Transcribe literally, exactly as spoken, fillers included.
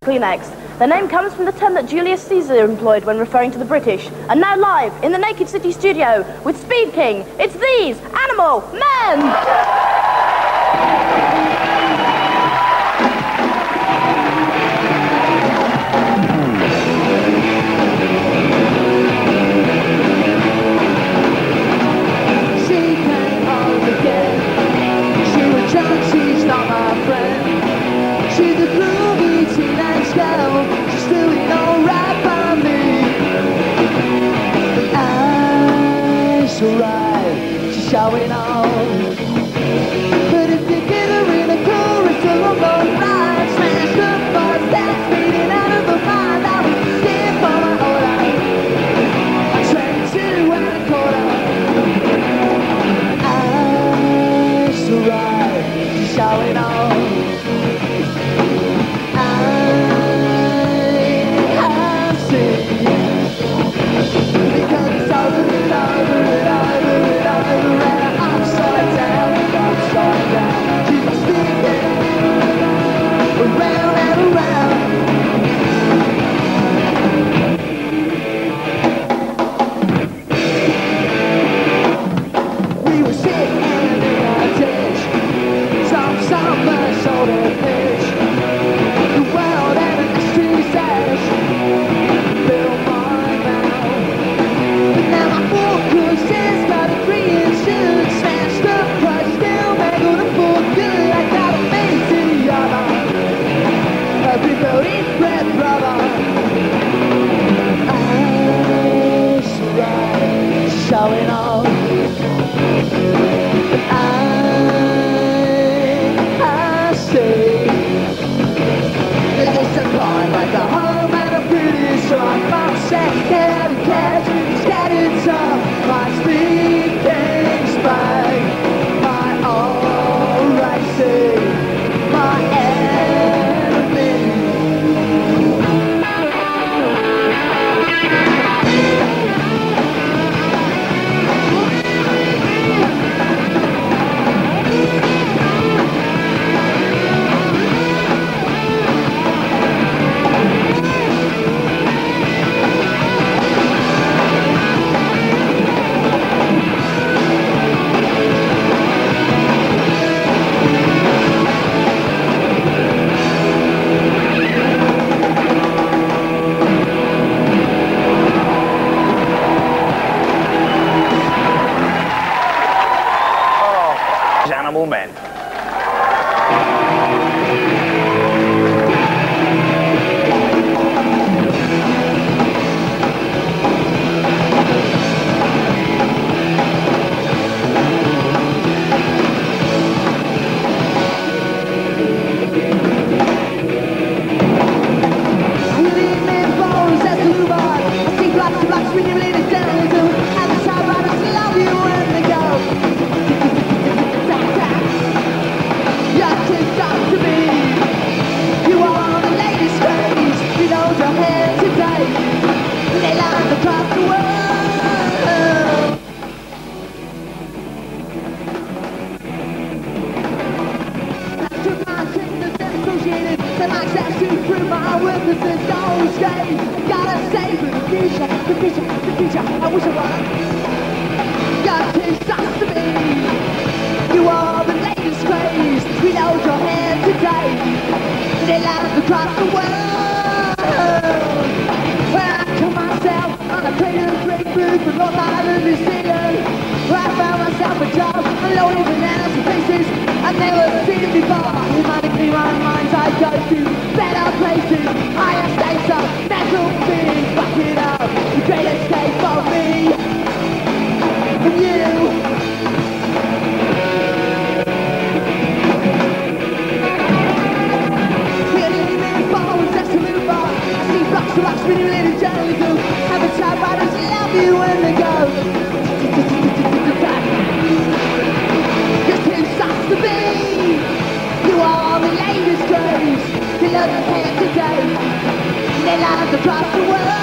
Kleenex. The name comes from the term that Julius Caesar employed when referring to the British. And now live in the Naked City studio with Speed King, it's these Animal Men! Showing off. But if you get her in a chorus of a long ride, smash the bus that's beating out of the mind, I would stand for my whole life. I trained to and a quarter. I survive. She's showing off. I have seen because it's over and over and over and over. Upside down, upside down, she's spinning around and around. We were sitting in our ditch, some summer sort of fish. The world and the mystery sash fill my mouth. But now my focus has got a green shoot. Smash the clutch down, back on the full good. I got a face in the other. Everybody's breath, brother. I survive, showing off. I, I say, it's a climb like a home and a pretty strong. I'm sad and catch, scattered some. My speed takes back my all right, say, my enemy. Animal Men. Gotta save the future, the future, the future. I wish I was. Got to stop to me. You are the latest craze. We hold your hand today. They laugh across the world. When I come myself on a plane of grapefruit from Long Island, New Zealand, where I found myself a job unloading bananas and places I've never seen before. Humanically, my mind's I go to better places, higher stakes of natural beings. Back it up, the great escape for me and you. Rocks, rocks, really, really journalism. Have a type writers love you when they go. Just who sucks to be? You are the latest craze. You love the hand today. They love across the world.